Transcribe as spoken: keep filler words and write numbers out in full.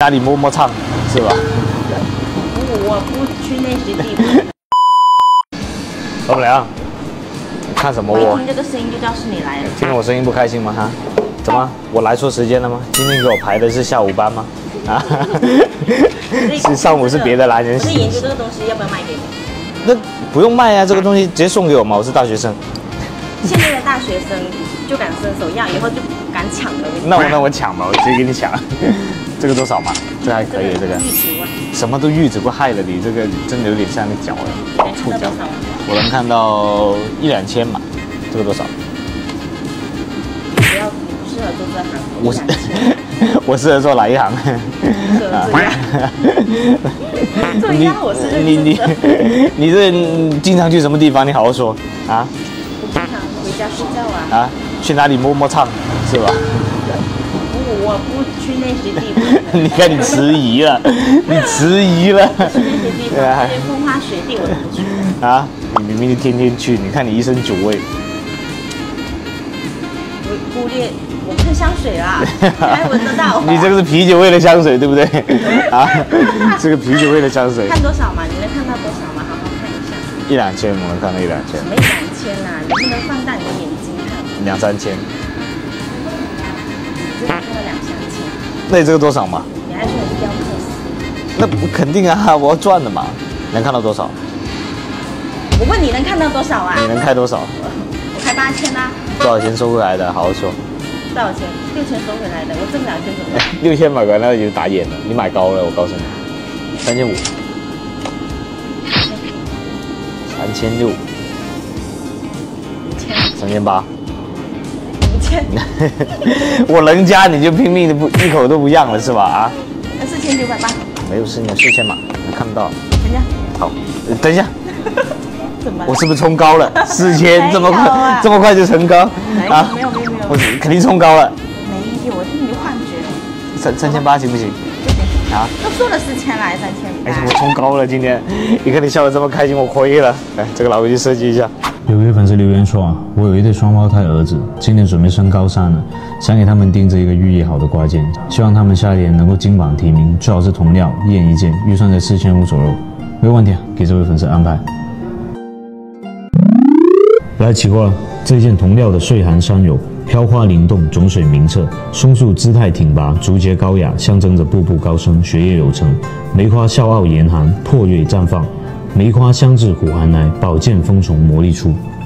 家里摸摸唱是吧？ 我不去那些地方。 老板娘，看什么我？ 我一听这个声音就知道是你来了。 听我声音不开心吗？哈？怎么？我来错时间了吗？今天给我排的是下午班吗？啊？是上午是别的男人。 我在研究这个东西要不要卖给你？ 那不用卖啊，这个东西直接送给我嘛，我是大学生。 现在的大学生就敢伸手要，以后就敢抢了。 那我那我抢吧，我直接给你抢。这个多少嘛？这还可以，这个。什么都玉子不害了你，这个真的有点像那脚了，触角。我能看到一两千嘛，这个多少？ 不要，你不适合做这行。 我是我适合做哪一行？ 做一样我是你你你这经常去什么地方？你好好说啊！ 我经常回家睡觉啊。 啊？去哪里摸摸唱是吧？ 我不去那些地方。 你看你迟疑了，你迟疑了。 去那些地方，那些风花雪地我都不去。啊？ 你明明天天去，你看你一身酒味。 我忽略，我喷香水啦，你还闻得到。 你这个是啤酒味的香水，对不对？啊，这个啤酒味的香水。 看多少嘛？你能看到多少嘛？好好看一下。 一两千，我能看到一两千。 什么一两千啊？你不能放大你的眼睛看。 两三千。 只看到两三千。 那你这个多少嘛？ 你还说你是雕刻师？ 那不肯定啊，我要赚的嘛。能看到多少？ 我问你能看到多少啊？ 你能开多少？ 我开八千啦。 多少钱收回来的？好好说。 多少钱？六千收回来的，我挣两千怎么办？ 六千买回来那就打眼了，你买高了，我告诉你。三千五。三千六。 五千。 三千八。 五千。 我能加你就拼命的不一口都不让了是吧？啊？ 那四千九百八。没有四千四千嘛，能看不到。 等一下。 好，等一下。 怎么？ 我是不是冲高了？四千这么快，这么快就冲高啊？没有没有没有， 我肯定冲高了。 没有，我听你幻觉。 三三千八行不行？ 不行啊！都说了四千来，三千八。 哎，我冲高了今天，你看你笑得这么开心，我亏了。来，这个拿回去设计一下。 有位粉丝留言说啊，我有一对双胞胎儿子，今年准备升高三了，想给他们定制一个寓意好的挂件，希望他们下一年能够金榜题名，最好是同料，一人一件，预算在四千五左右，没有问题啊，给这位粉丝安排。来起货了，这件同料的岁寒山友，飘花灵动，种水明澈，松树姿态挺拔，竹节高雅，象征着步步高升，学业有成。梅花笑傲严寒，破月绽放；梅花香自虎寒来，宝剑锋从磨砺出。